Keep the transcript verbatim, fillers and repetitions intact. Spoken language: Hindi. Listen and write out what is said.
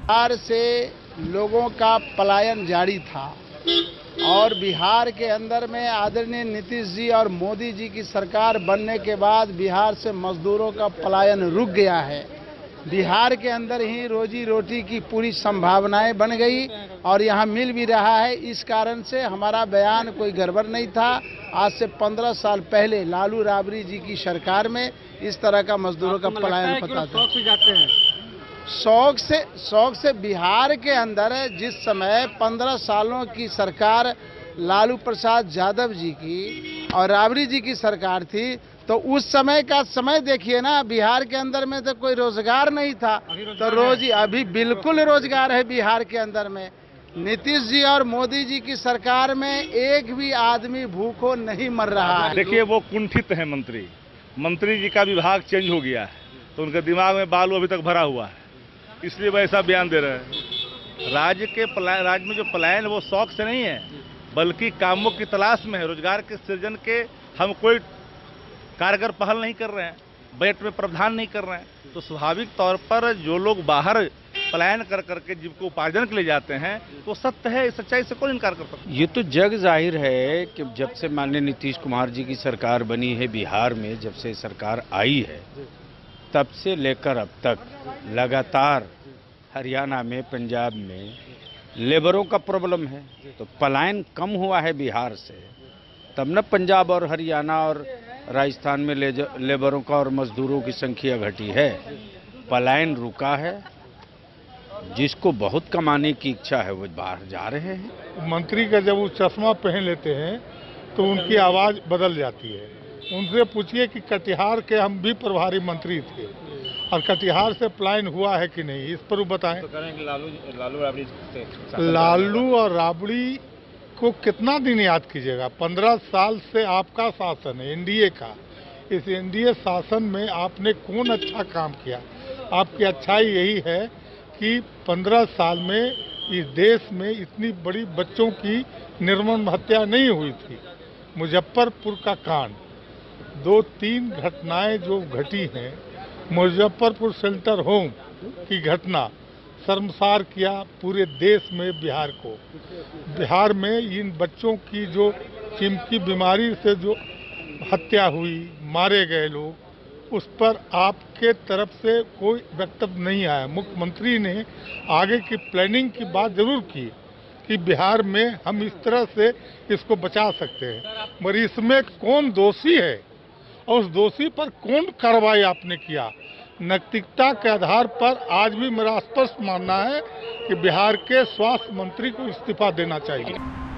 बिहार से लोगों का पलायन जारी था और बिहार के अंदर में आदरणीय नीतीश जी और मोदी जी की सरकार बनने के बाद बिहार से मजदूरों का पलायन रुक गया है। बिहार के अंदर ही रोजी रोटी की पूरी संभावनाएं बन गई और यहाँ मिल भी रहा है। इस कारण से हमारा बयान कोई गड़बड़ नहीं था। आज से पंद्रह साल पहले लालू राबड़ी जी की सरकार में इस तरह का मजदूरों का पलायन पता था। शौक से शौक से बिहार के अंदर जिस समय पंद्रह सालों की सरकार लालू प्रसाद यादव जी की और राबड़ी जी की सरकार थी, तो उस समय का समय देखिए ना, बिहार के अंदर में तो कोई रोजगार नहीं था। तो रोज अभी बिल्कुल रोजगार है बिहार के अंदर में। नीतीश जी और मोदी जी की सरकार में एक भी आदमी भूखों नहीं मर रहा है। देखिए, वो कुंठित है मंत्री मंत्री जी का विभाग चेंज हो गया है, तो उनके दिमाग में बालू अभी तक भरा हुआ है, इसलिए वह ऐसा बयान दे रहे हैं। राज्य के पलायन राज्य में जो पलायन वो शौक से नहीं है, बल्कि कामों की तलाश में है। रोजगार के सृजन के हम कोई कारगर पहल नहीं कर रहे हैं, बजट में प्रावधान नहीं कर रहे हैं, तो स्वाभाविक तौर पर जो लोग बाहर पलायन कर करके जिनको उपार्जन के लिए जाते हैं, तो सत्य है, सच्चाई से कौन इनकार कर सकता है। ये तो जग जाहिर है कि जब से माननीय नीतीश कुमार जी की सरकार बनी है बिहार में, जब से सरकार आई है तब से लेकर अब तक लगातार हरियाणा में, पंजाब में लेबरों का प्रॉब्लम है। तो पलायन कम हुआ है बिहार से, तब न पंजाब और हरियाणा और राजस्थान में ले लेबरों का और मजदूरों की संख्या घटी है। पलायन रुका है। जिसको बहुत कमाने की इच्छा है वो बाहर जा रहे हैं। मंत्री का जब वो चश्मा पहन लेते हैं तो उनकी आवाज़ बदल जाती है। उनसे पूछिए कि कटिहार के हम भी प्रभारी मंत्री थे और कटिहार से पलायन हुआ है कि नहीं, इस पर वो बताएं। तो करेंगे लालू लालू राबड़ी लालू और राबड़ी को कितना दिन याद कीजिएगा। पंद्रह साल से आपका शासन है, एनडीए का। इस एनडीए शासन में आपने कौन अच्छा काम किया? आपकी अच्छाई यही है कि पंद्रह साल में इस देश में इतनी बड़ी बच्चों की निर्मम हत्या नहीं हुई थी। मुजफ्फरपुर का कांड, दो तीन घटनाएं जो घटी हैं, मुजफ्फरपुर शेल्टर होम की घटना शर्मसार किया पूरे देश में बिहार को। बिहार में इन बच्चों की जो चिमकी बीमारी से जो हत्या हुई, मारे गए लोग, उस पर आपके तरफ से कोई वक्तव्य नहीं आया। मुख्यमंत्री ने आगे की प्लानिंग की बात जरूर की कि बिहार में हम इस तरह से इसको बचा सकते हैं, मगर इसमें कौन दोषी है और उस दोषी पर कौन कार्रवाई आपने किया? नैतिकता के आधार पर आज भी मेरा स्पष्ट मानना है कि बिहार के स्वास्थ्य मंत्री को इस्तीफा देना चाहिए।